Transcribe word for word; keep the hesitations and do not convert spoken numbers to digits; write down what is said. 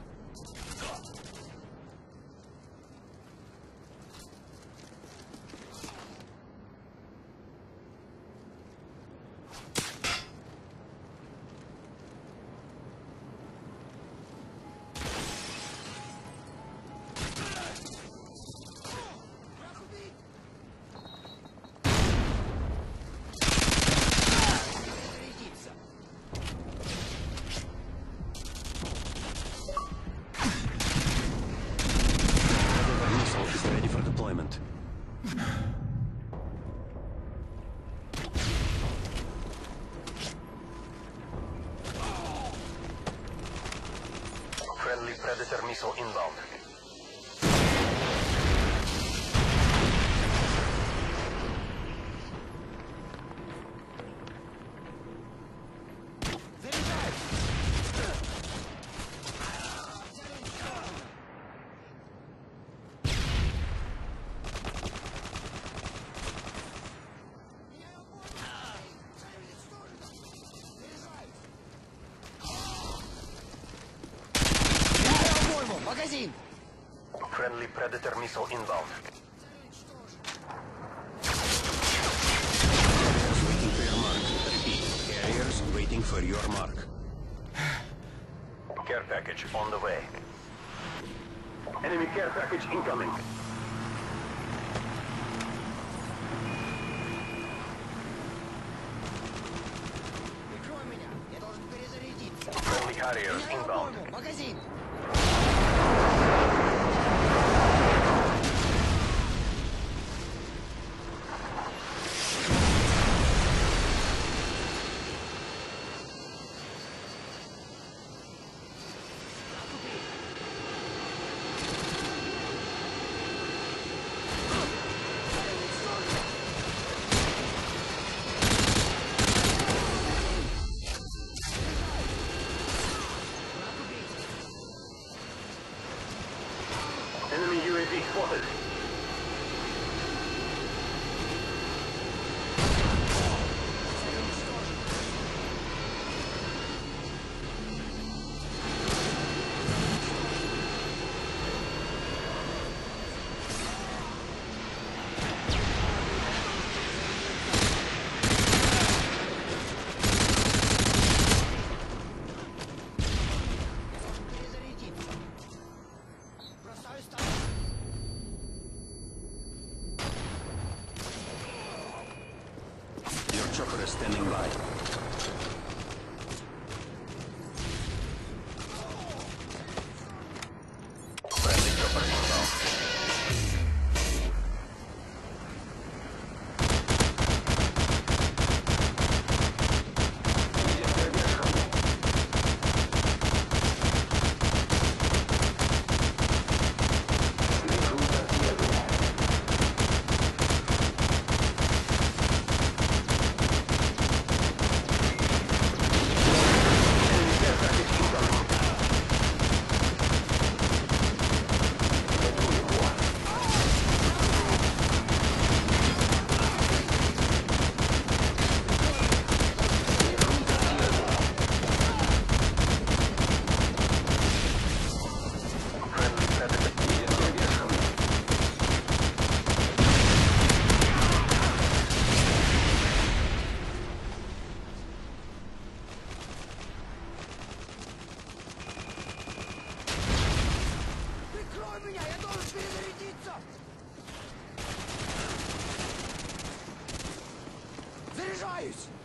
Friendly Predator missile inbound. Магазин! Friendly Predator missile inbound. Waiting for your mark. Repeat. Carriers waiting for your mark. Care package on the way. Enemy care package incoming. Прикрой меня! Я должен перезарядиться! Friendly Harriers Меняю inbound. обойму! Магазин! Enemy U A V spotted. Перезарядиться! Бросаю старт! Your chopper is standing by. Friendly chopper inbound. Friendly Predator. Прикрой меня! Я должен перезарядиться! Заряжаюсь!